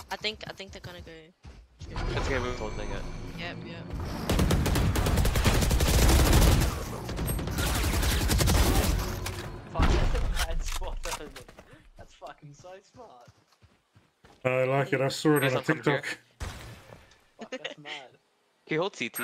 I think they're gonna go. It's okay, we're holding it. Yep, yep. Mad spot omen. That's fucking so smart. I like it. I saw it There's on a some from here. TikTok. Fuck, that's mad. Can you hold CT?